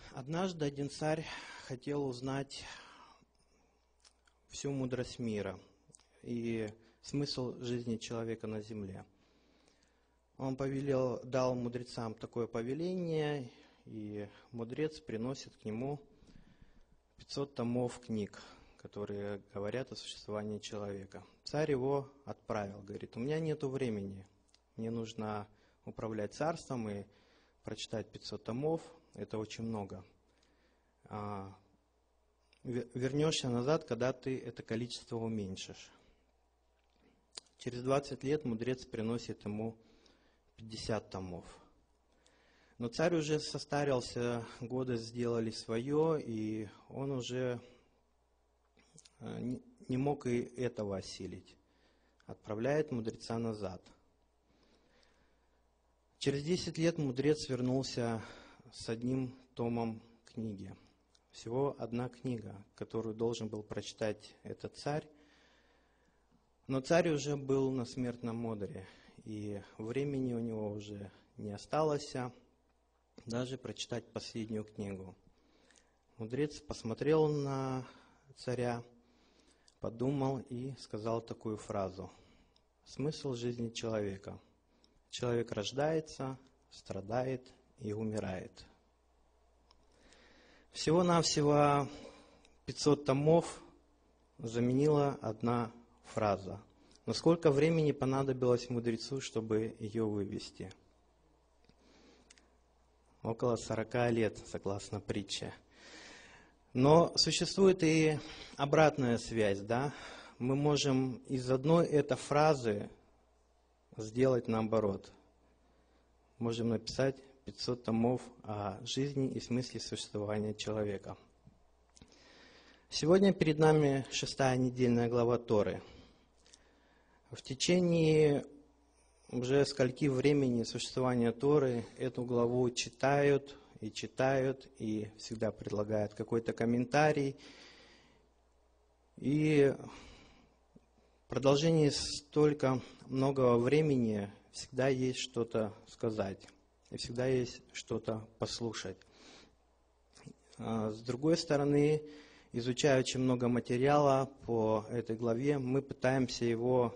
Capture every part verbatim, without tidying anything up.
Однажды один царь хотел узнать всю мудрость мира и смысл жизни человека на земле. Он повелел, дал мудрецам такое повеление, и мудрец приносит к нему пятьсот томов книг, которые говорят о существовании человека. Царь его отправил, говорит: у меня нет времени, мне нужно управлять царством и прочитать пятьсот томов, это очень много. Вернешься назад, когда ты это количество уменьшишь. Через двадцать лет мудрец приносит ему пятьдесят томов. Но царь уже состарился, годы сделали свое, и он уже не мог и этого осилить. Отправляет мудреца назад. Через десять лет мудрец вернулся с одним томом книги. Всего одна книга, которую должен был прочитать этот царь. Но царь уже был на смертном одре, и времени у него уже не осталось даже прочитать последнюю книгу. Мудрец посмотрел на царя, подумал и сказал такую фразу: смысл жизни человека. Человек рождается, страдает и умирает. Всего-навсего пятьсот томов заменила одна фраза. Но сколько времени понадобилось мудрецу, чтобы ее вывести? Около сорока лет, согласно притче. Но существует и обратная связь, да? Мы можем из одной этой фразы сделать наоборот. Можем написать пятьсот томов о жизни и смысле существования человека. Сегодня перед нами шестая недельная глава Торы. В течение уже скольки времени существования Торы эту главу читают и читают, и всегда предлагают какой-то комментарий. И в продолжении столько многого времени всегда есть что-то сказать. И всегда есть что-то послушать. С другой стороны, изучая очень много материала по этой главе, мы пытаемся его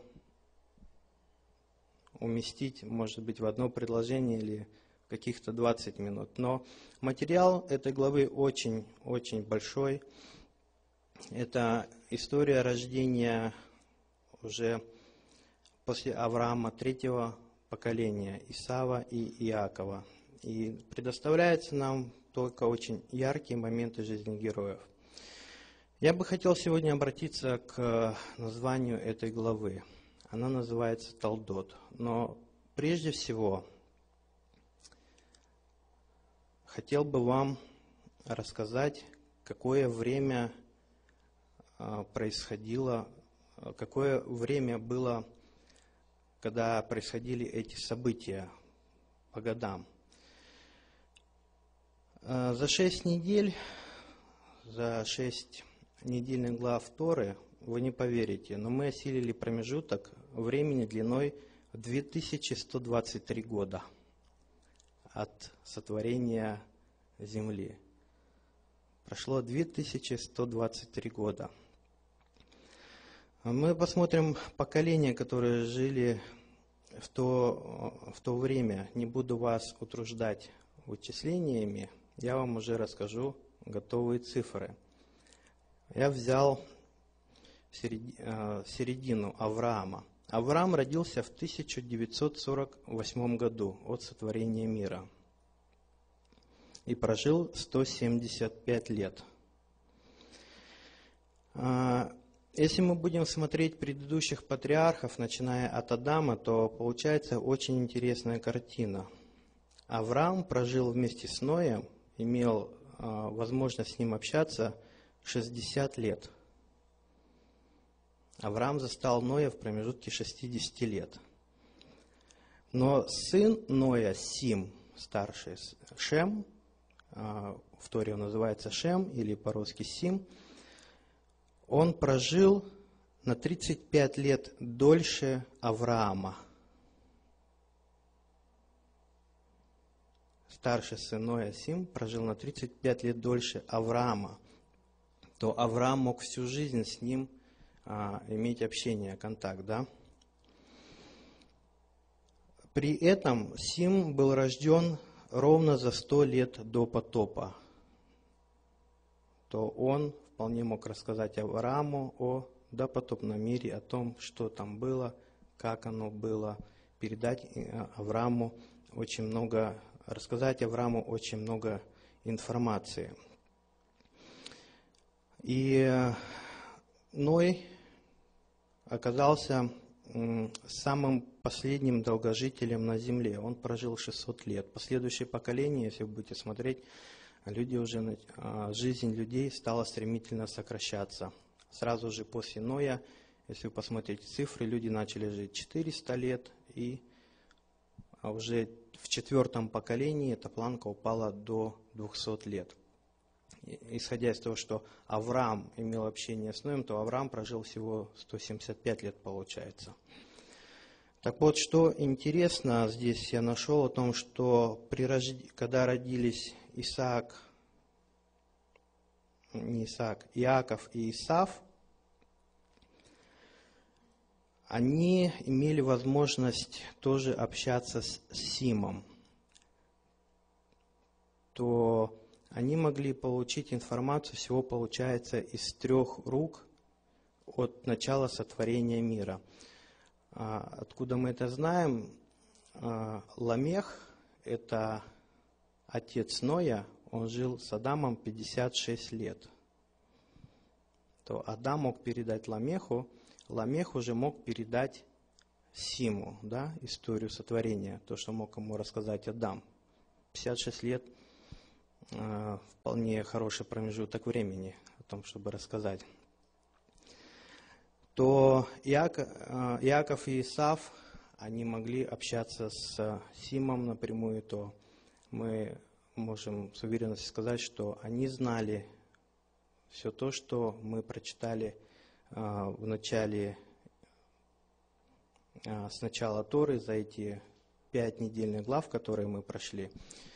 уместить, может быть, в одно предложение или в каких-то двадцать минут. Но материал этой главы очень-очень большой. Это история рождения уже после Авраама третьего поколения Исава и Иакова. И предоставляется нам только очень яркие моменты жизни героев. Я бы хотел сегодня обратиться к названию этой главы. Она называется Толдот. Но прежде всего хотел бы вам рассказать, какое время происходило, какое время было, когда происходили эти события по годам. За шесть недель, за шесть недельных глав Торы, вы не поверите, но мы осилили промежуток времени длиной в две тысячи сто двадцать три года от сотворения земли. Прошло две тысячи сто двадцать три года. Мы посмотрим поколения, которые жили в то, в то время. Не буду вас утруждать вычислениями, я вам уже расскажу готовые цифры. Я взял середину Авраама. Авраам родился в тысяча девятьсот сорок восьмом году от сотворения мира и прожил сто семьдесят пять лет. Если мы будем смотреть предыдущих патриархов, начиная от Адама, то получается очень интересная картина. Авраам прожил вместе с Ноем, имел возможность с ним общаться шестьдесят лет. Авраам застал Ноя в промежутке шестидесяти лет. Но сын Ноя, Сим, старший, Шем, в Торе он называется Шем, или по-русски Сим, он прожил на тридцать пять лет дольше Авраама. старший сын Ноя Сим прожил на тридцать пять лет дольше Авраама, то Авраам мог всю жизнь с ним а, иметь общение, контакт, да? При этом Сим был рожден ровно за сто лет до потопа, то он вполне мог рассказать Аврааму о допотопном мире, о том, что там было, как оно было, передать Аврааму очень много, рассказать Аврааму очень много информации. И Ной оказался самым последним долгожителем на земле. Он прожил шестьсот лет. Последующие поколения, если вы будете смотреть, люди уже, жизнь людей стала стремительно сокращаться. Сразу же после Ноя, если вы посмотрите цифры, люди начали жить четыреста лет, и уже в четвертом поколении эта планка упала до двухсот лет. Исходя из того, что Авраам имел общение с Ноем, то Авраам прожил всего сто семьдесят пять лет, получается. Так вот, что интересно, здесь я нашел о том, что при рожд... когда родились Исаак, не Исаак, Иаков и Исав, они имели возможность тоже общаться с Симом, то они могли получить информацию, всего получается, из трех рук от начала сотворения мира. Откуда мы это знаем? Ламех, это отец Ноя, он жил с Адамом пятьдесят шесть лет. То Адам мог передать Ламеху, Ламех уже мог передать Симу, да, историю сотворения, то, что мог ему рассказать Адам. пятьдесят шесть лет э, вполне хороший промежуток времени о том, чтобы рассказать. То Иаков, э, Иаков и Исав, они могли общаться с Симом напрямую, то мы можем с уверенностью сказать, что они знали все то, что мы прочитали в начале, с начала Торы, за эти пять недельных глав, которые мы прошли.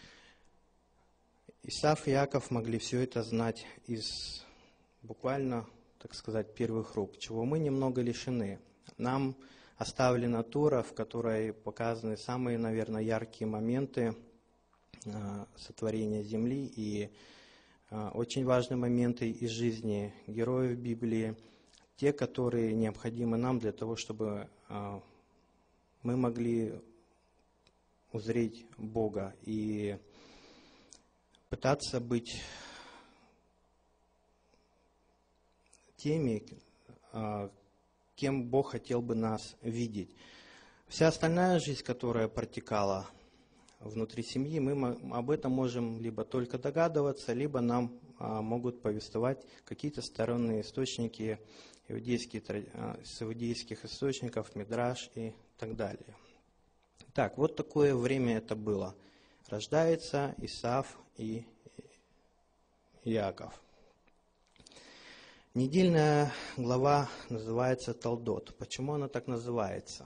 Исав и Иаков могли все это знать из буквально, так сказать, первых рук, чего мы немного лишены. Нам оставлена Тора, в которой показаны самые, наверное, яркие моменты сотворения земли и очень важные моменты из жизни героев Библии, те, которые необходимы нам для того, чтобы э, мы могли узреть Бога и пытаться быть теми, э, кем Бог хотел бы нас видеть. Вся остальная жизнь, которая протекала внутри семьи, мы об этом можем либо только догадываться, либо нам э, могут повествовать какие-то сторонние источники, иудейские, с иудейских источников, Мидраш и так далее. Так, вот такое время это было. Рождается Исав и Иаков. Недельная глава называется Толдот. Почему она так называется?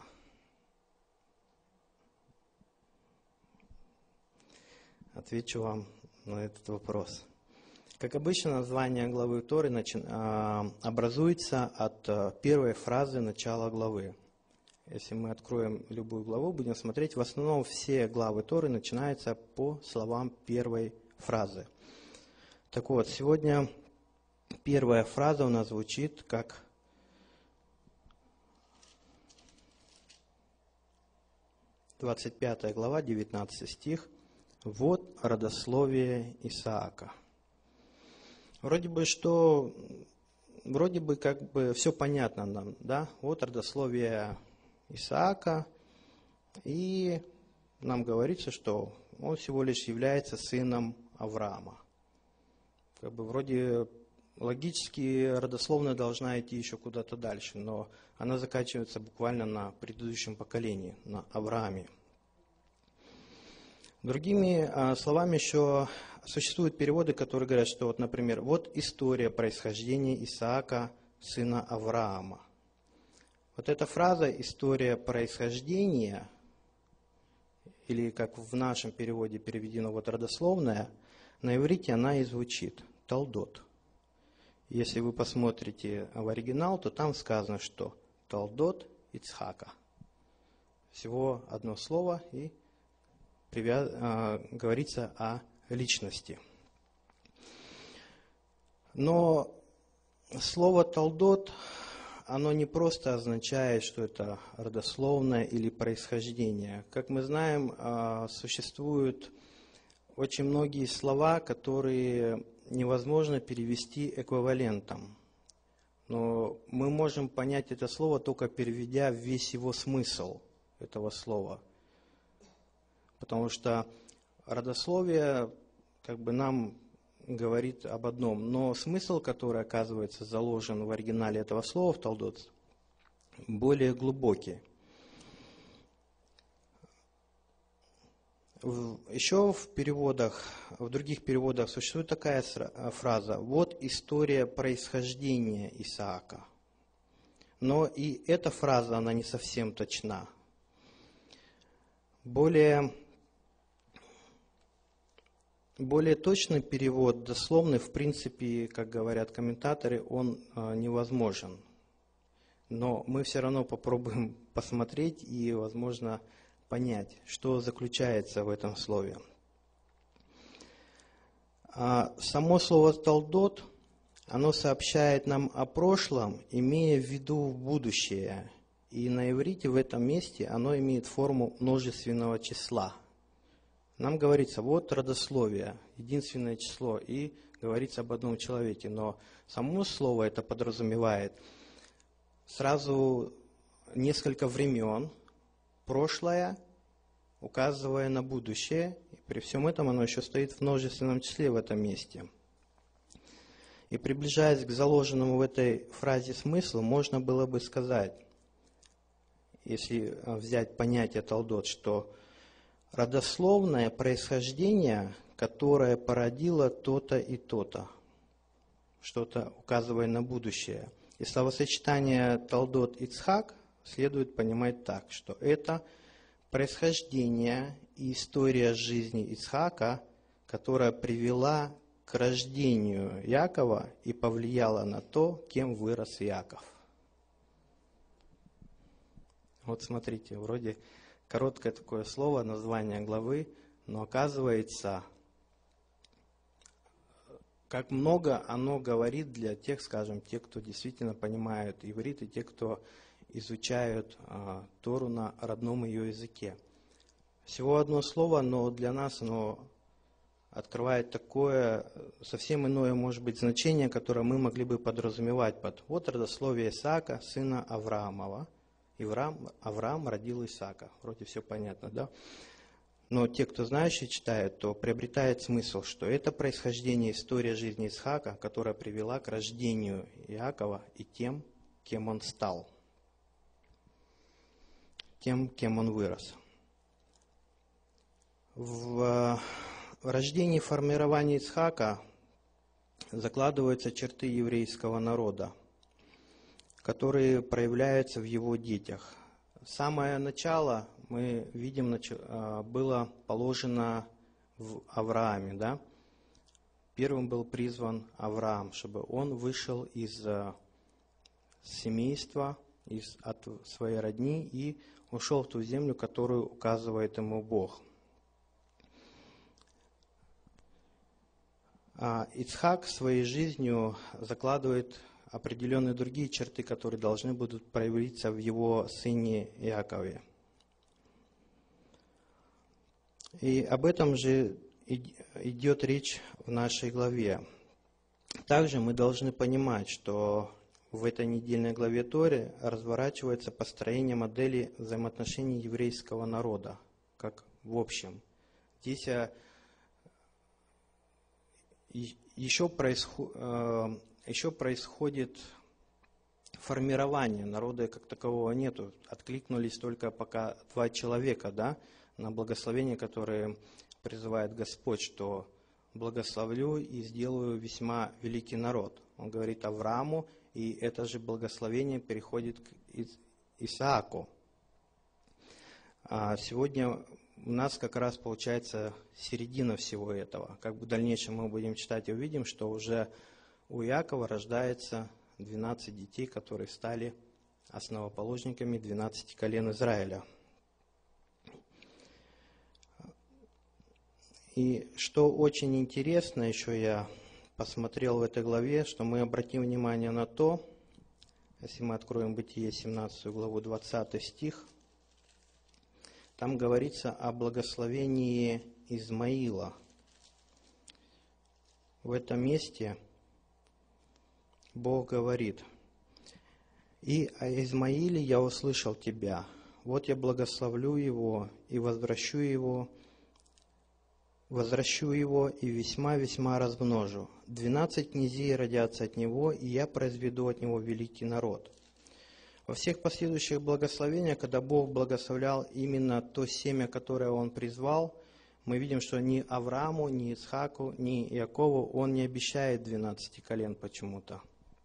Отвечу вам на этот вопрос. Как обычно, название главы Торы начи... образуется от первой фразы начала главы. Если мы откроем любую главу, будем смотреть, в основном все главы Торы начинаются по словам первой фразы. Так вот, сегодня первая фраза у нас звучит как двадцать пятая глава, девятнадцатый стих. Вот родословие Исаака. Вроде бы, что, вроде бы как бы все понятно нам, да? Вот родословие Исаака, и нам говорится, что он всего лишь является сыном Авраама. Как бы вроде логически родословная должна идти еще куда-то дальше, но она заканчивается буквально на предыдущем поколении, на Аврааме. Другими а, словами, еще существуют переводы, которые говорят, что, вот, например, вот история происхождения Исаака, сына Авраама. Вот эта фраза «история происхождения» или как в нашем переводе переведено вот родословная, на иврите она и звучит Талдот. Если вы посмотрите в оригинал, то там сказано, что Талдот Ицхака. Всего одно слово, и привяз... а, говорится о личности. Но слово Талдот, оно не просто означает, что это родословное или происхождение. Как мы знаем, а, существуют очень многие слова, которые невозможно перевести эквивалентом. Но мы можем понять это слово, только переведя весь его смысл этого слова. Потому что родословие как бы нам говорит об одном, но смысл, который, оказывается, заложен в оригинале этого слова в Талдот, более глубокий. Еще в переводах, в других переводах существует такая фраза: «Вот история происхождения Исаака». Но и эта фраза, она не совсем точна. Более, более точный перевод, дословный, в принципе, как говорят комментаторы, он а, невозможен. Но мы все равно попробуем посмотреть и, возможно, понять, что заключается в этом слове. А само слово «талдот», оно сообщает нам о прошлом, имея в виду будущее. И на иврите в этом месте оно имеет форму множественного числа. Нам говорится, вот родословие, единственное число, и говорится об одном человеке. Но само слово это подразумевает сразу несколько времен, прошлое, указывая на будущее. И при всем этом оно еще стоит в множественном числе в этом месте. И приближаясь к заложенному в этой фразе смыслу, можно было бы сказать, если взять понятие Талдот, что родословное происхождение, которое породило то-то и то-то, что-то указывая на будущее. И словосочетание Талдот Ицхак следует понимать так, что это происхождение и история жизни Ицхака, которая привела к рождению Якова и повлияла на то, кем вырос Яков. Вот смотрите, вроде короткое такое слово, название главы, но оказывается, как много оно говорит для тех, скажем, тех, кто действительно понимают иврит, и тех, кто изучают а, Тору на родном ее языке. Всего одно слово, но для нас оно открывает такое совсем иное, может быть, значение, которое мы могли бы подразумевать под вот родословие Исаака, сына Авраамова. Авраам, Авраам родил Исаака. Вроде все понятно, да? Но те, кто знающие читают, то приобретает смысл, что это происхождение, история жизни Исаака, которая привела к рождению Иакова и тем, кем он стал, тем, кем он вырос. В рождении и формировании Ицхака закладываются черты еврейского народа, которые проявляются в его детях. Самое начало, мы видим, было положено в Аврааме. Да? Первым был призван Авраам, чтобы он вышел из семейства, из, от своей родни и ушел в ту землю, которую указывает ему Бог. А Ицхак своей жизнью закладывает определенные другие черты, которые должны будут проявиться в его сыне Иакове. И об этом же идет речь в нашей главе. Также мы должны понимать, что в этой недельной главе Торы разворачивается построение модели взаимоотношений еврейского народа, как в общем. Здесь еще происходит... Еще происходит формирование, народа как такового нету. Откликнулись только пока два человека, да, на благословение, которое призывает Господь, что благословлю и сделаю весьма великий народ. Он говорит Аврааму, и это же благословение переходит к Исааку. А сегодня у нас как раз получается середина всего этого. Как бы в дальнейшем мы будем читать и увидим, что уже у Иакова рождается двенадцать детей, которые стали основоположниками двенадцати колен Израиля. И что очень интересно, еще я посмотрел в этой главе, что мы обратим внимание на то, если мы откроем Бытие семнадцатую главу, двадцатый стих, там говорится о благословении Измаила. В этом месте Бог говорит: «И о Измаиле я услышал тебя, вот я благословлю его и возвращу его, возвращу его и весьма-весьма размножу. Двенадцать князей родятся от него, и я произведу от него великий народ». Во всех последующих благословениях, когда Бог благословлял именно то семя, которое Он призвал, мы видим, что ни Аврааму, ни Исхаку, ни Иакову Он не обещает двенадцати колен почему-то.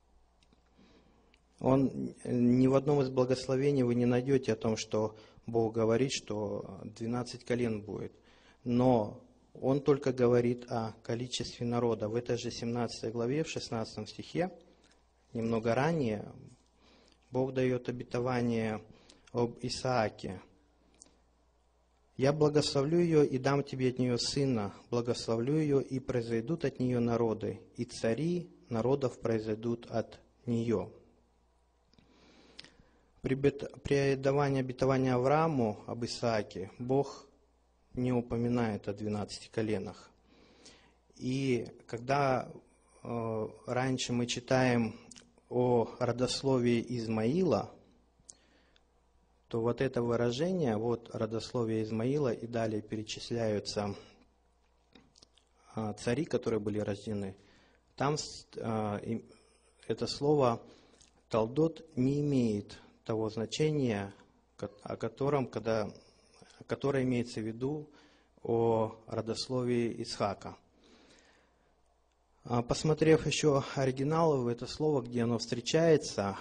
Он, ни в одном из благословений вы не найдете о том, что Бог говорит, что двенадцать колен будет. Но Он только говорит о количестве народа. В этой же семнадцатой главе, в шестнадцатом стихе, немного ранее, Бог дает обетование об Исааке. «Я благословлю ее и дам тебе от нее сына, благословлю ее и произойдут от нее народы, и цари народов произойдут от нее». При давании обетования Аврааму об Исааке Бог не упоминает о двенадцати коленах. И когда э, раньше мы читаем о родословии Измаила, то вот это выражение, вот родословие Измаила, и далее перечисляются э, цари, которые были рождены, там э, это слово «талдот» не имеет того значения, о котором, когда, которое имеется в виду о родословии Исхака. Посмотрев еще оригинал в это слово, где оно встречается,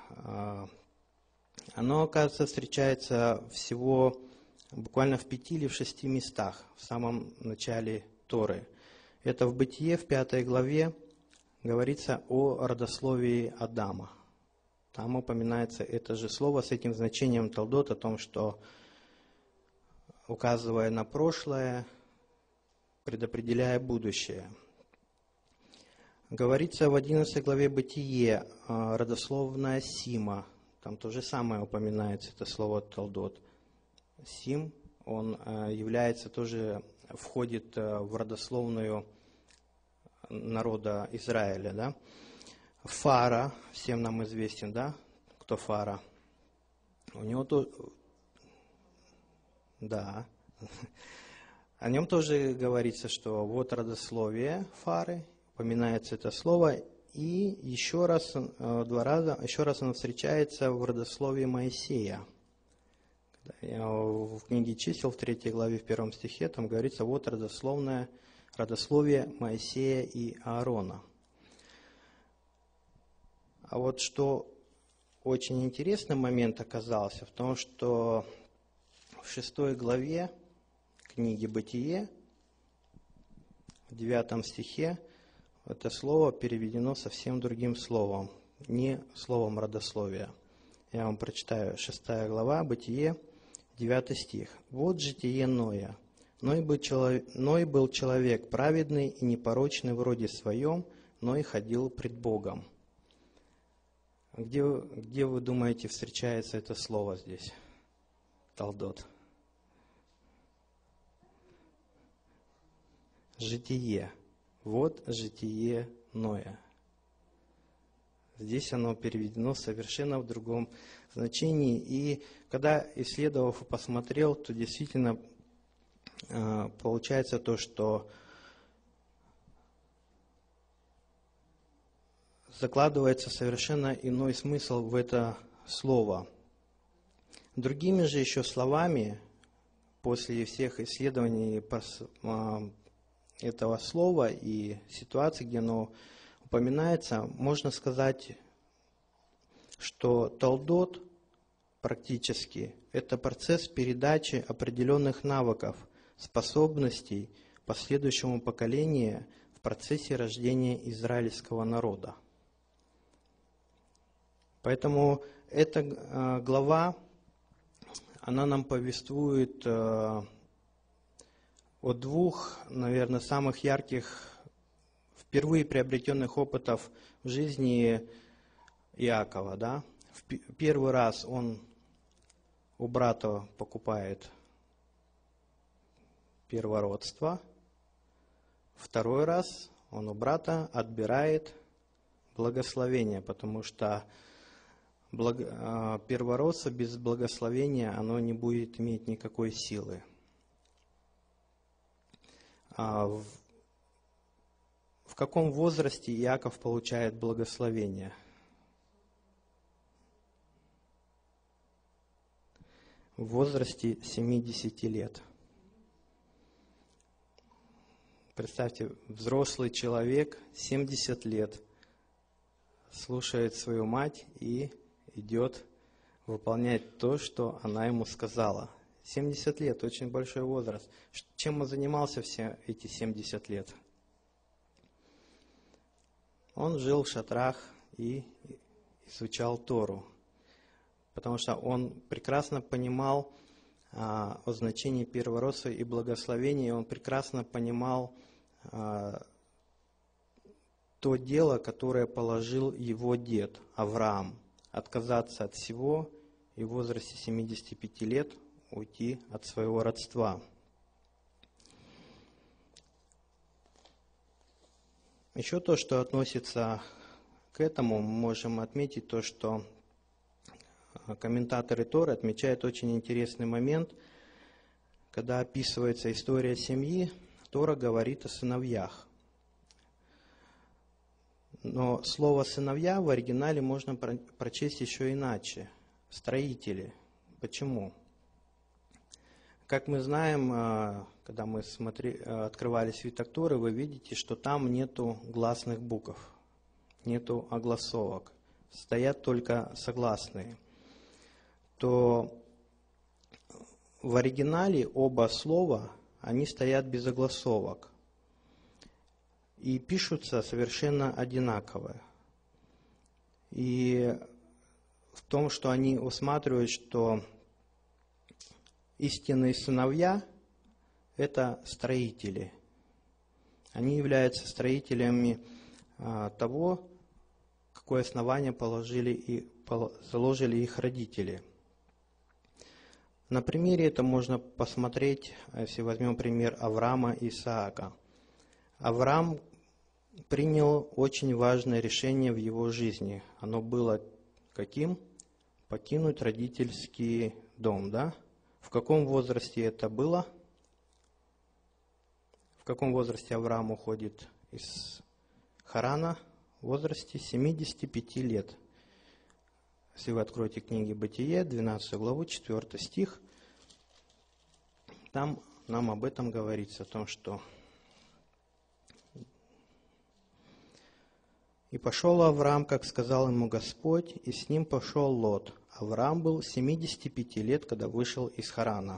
оно, оказывается, встречается всего буквально в пяти или в шести местах в самом начале Торы. Это в Бытие, в пятой главе, говорится о родословии Адама. Там упоминается это же слово с этим значением талдот, о том, что, указывая на прошлое, предопределяя будущее. Говорится в одиннадцатой главе Бытие, родословная Сима. Там то же самое упоминается, это слово талдот. Сим, он является тоже, входит в родословную народа Израиля, да? Фара, всем нам известен, да, кто Фара? У него то, да, о нем тоже говорится, что вот родословие Фары, упоминается это слово, и еще раз, два раза, еще раз оно встречается в родословии Моисея. В книге Чисел, в третьей главе, в первом стихе, там говорится, вот родословное, родословие Моисея и Аарона. А вот что очень интересный момент оказался в том, что в шестой главе книги Бытие, в девятом стихе, это слово переведено совсем другим словом, не словом родословия. Я вам прочитаю, шестая глава, Бытие, девятый стих. «Вот житие Ноя. Ной был, человек, Ной был человек праведный и непорочный в роде своем, Ной ходил пред Богом». Где, где вы думаете, встречается это слово здесь? Талдот. Житие. Вот житие Ноя. Здесь оно переведено совершенно в другом значении. И когда исследовав и посмотрел, то действительно э, получается то, что закладывается совершенно иной смысл в это слово. Другими же еще словами, после всех исследований этого слова и ситуации, где оно упоминается, можно сказать, что талдот практически. Это процесс передачи определенных навыков, способностей последующему поколению в процессе рождения израильского народа. Поэтому эта э, глава, она нам повествует э, о двух, наверное, самых ярких, впервые приобретенных опытов в жизни Иакова. Да? В первый раз он у брата покупает первородство, второй раз он у брата отбирает благословение, потому что благо, первородство без благословения, оно не будет иметь никакой силы. А в, в каком возрасте Иаков получает благословение? В возрасте семидесяти лет. Представьте, взрослый человек, семьдесят лет, слушает свою мать и идет выполнять то, что она ему сказала. семьдесят лет, очень большой возраст. Чем он занимался все эти семьдесят лет? Он жил в шатрах и изучал Тору, потому что он прекрасно понимал а, о значении первородства и благословения, и он прекрасно понимал а, то дело, которое положил его дед Авраам. Отказаться от всего и в возрасте семидесяти пяти лет уйти от своего родства. Еще то, что относится к этому, мы можем отметить то, что комментаторы Торы отмечают очень интересный момент, когда описывается история семьи, Тора говорит о сыновьях. Но слово «сыновья» в оригинале можно прочесть еще иначе. Строители. Почему? Как мы знаем, когда мы смотри, открывали свиток Торы, вы видите, что там нету гласных букв, нету огласовок, стоят только согласные. То в оригинале оба слова, они стоят без огласовок. И пишутся совершенно одинаково. И в том, что они усматривают, что истинные сыновья – это строители. Они являются строителями а, того, какое основание положили и, заложили их родители. На примере это можно посмотреть, если возьмем пример Авраама и Исаака. Авраам принял очень важное решение в его жизни. Оно было каким? Покинуть родительский дом, да? В каком возрасте это было? В каком возрасте Авраам уходит из Харана? В возрасте семидесяти пяти лет. Если вы откроете книги Бытие, двенадцатую главу, четвёртый стих, там нам об этом говорится, о том, что «И пошел Авраам, как сказал ему Господь, и с ним пошел Лот. Авраам был семидесяти пяти лет, когда вышел из Харана».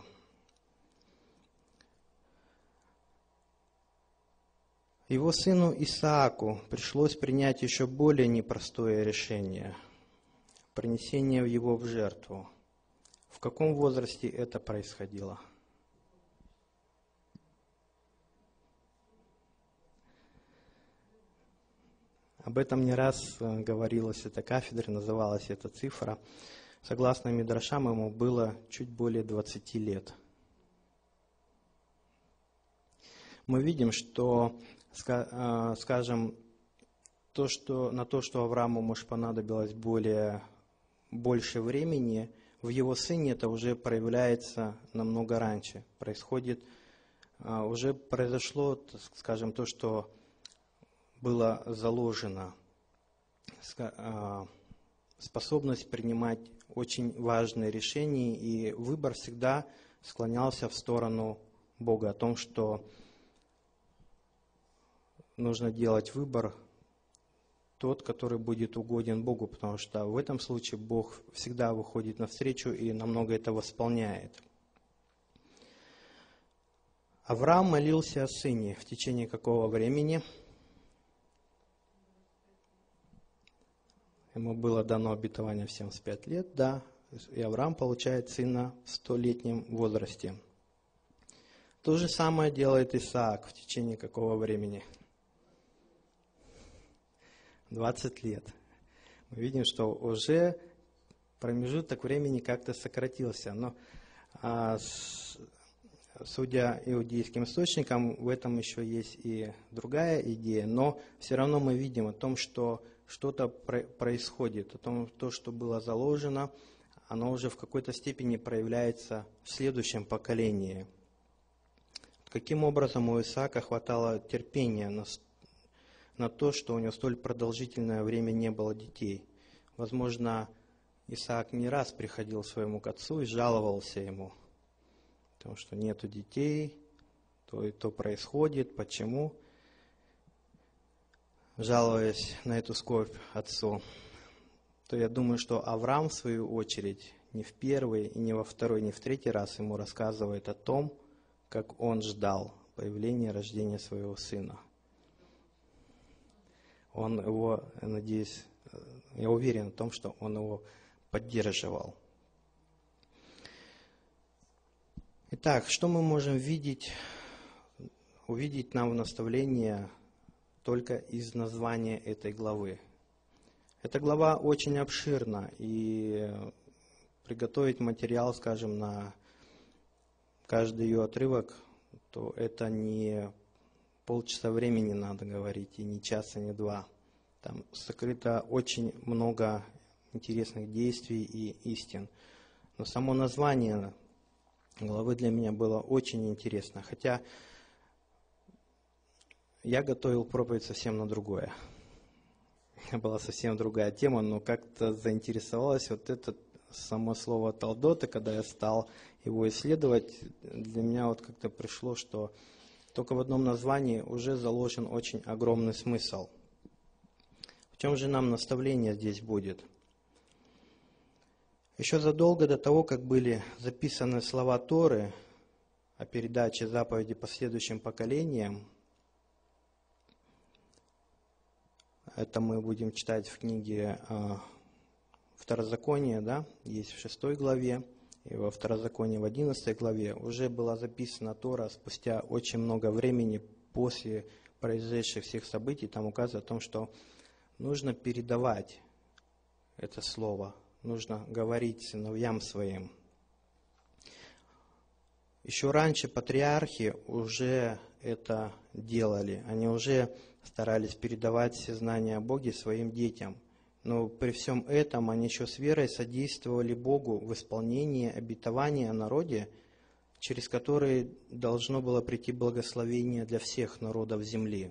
Его сыну Исааку пришлось принять еще более непростое решение – принесение его в жертву. В каком возрасте это происходило? Об этом не раз говорилось, эта кафедра, называлась эта цифра. Согласно Мидрашам, ему было чуть более двадцати лет. Мы видим, что, скажем, то, что, на то, что Аврааму, может, понадобилось более, больше времени, в его сыне это уже проявляется намного раньше. Происходит, уже произошло, скажем, то, что было заложено, способность принимать очень важные решения, и выбор всегда склонялся в сторону Бога, о том, что нужно делать выбор тот, который будет угоден Богу, потому что в этом случае Бог всегда выходит навстречу и намного это восполняет. Авраам молился о сыне в течение какого времени? Ему было дано обетование в семьдесят пять лет, да, и Авраам получает сына в столетнем возрасте. То же самое делает Исаак в течение какого времени? двадцать лет. Мы видим, что уже промежуток времени как-то сократился. Но а, с, судя иудейским источникам, в этом еще есть и другая идея. Но все равно мы видим о том, что что-то про- происходит, о том, то, что было заложено, оно уже в какой-то степени проявляется в следующем поколении. Каким образом у Исаака хватало терпения на, на то, что у него столь продолжительное время не было детей? Возможно, Исаак не раз приходил своему к отцу и жаловался ему, потому что нету детей, то и то происходит, почему? Жалуясь на эту скорбь отцу, то я думаю, что Авраам, в свою очередь, не в первый, и не во второй, не в третий раз ему рассказывает о том, как он ждал появления, рождения своего сына. Он его, надеюсь, я уверен в том, что он его поддерживал. Итак, что мы можем видеть, увидеть нам в наставлении только из названия этой главы? Эта глава очень обширна, и приготовить материал, скажем, на каждый ее отрывок, то это не полчаса времени надо говорить, и не час, и не два. Там сокрыто очень много интересных действий и истин. Но само название главы для меня было очень интересно, хотя я готовил проповедь совсем на другое. Была совсем другая тема, но как-то заинтересовалось вот это само слово «талдот», и когда я стал его исследовать, для меня вот как-то пришло, что только в одном названии уже заложен очень огромный смысл. В чем же нам наставление здесь будет? Еще задолго до того, как были записаны слова Торы о передаче заповеди последующим поколениям, это мы будем читать в книге Второзаконие, да, есть в шестой главе, и во Второзаконии в одиннадцатой главе уже была записана Тора спустя очень много времени после произошедших всех событий. Там указано о том, что нужно передавать это слово, нужно говорить сыновьям своим. Еще раньше патриархи уже это делали, они уже старались передавать все знания о Боге своим детям. Но при всем этом они еще с верой содействовали Богу в исполнении обетования о народе, через который должно было прийти благословение для всех народов земли.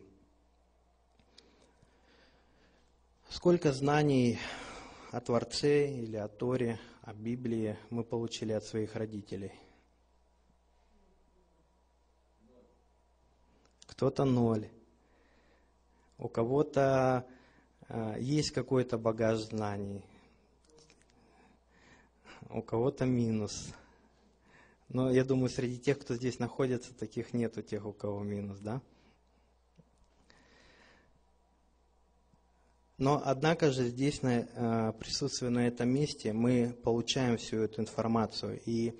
Сколько знаний о Творце или о Торе, о Библии мы получили от своих родителей? Кто-то ноль. У кого-то есть какой-то багаж знаний, у кого-то минус. Но я думаю, среди тех, кто здесь находится, таких нету тех, у кого минус, да? Но, однако же, здесь, на, присутствуя на этом месте, мы получаем всю эту информацию. И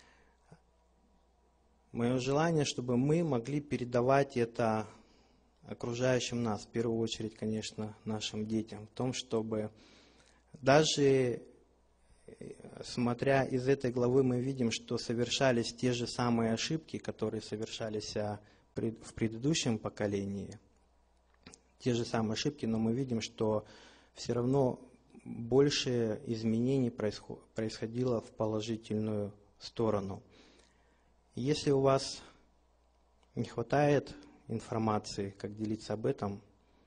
мое желание, чтобы мы могли передавать это окружающим нас, в первую очередь, конечно, нашим детям, в том, чтобы даже смотря из этой главы, мы видим, что совершались те же самые ошибки, которые совершались в предыдущем поколении, те же самые ошибки, но мы видим, что все равно больше изменений происходило в положительную сторону. Если у вас не хватает информации, как делиться об этом,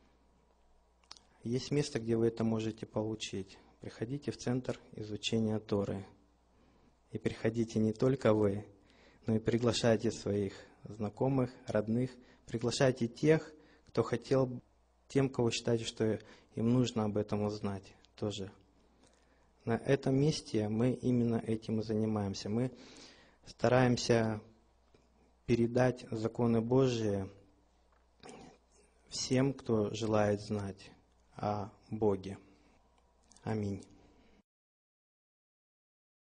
есть место, где вы это можете получить. Приходите в Центр изучения Торы. И приходите не только вы, но и приглашайте своих знакомых, родных, приглашайте тех, кто хотел, тем, кого считаете, что им нужно об этом узнать тоже. На этом месте мы именно этим и занимаемся. Мы стараемся передать законы Божии всем, кто желает знать о Боге. Аминь.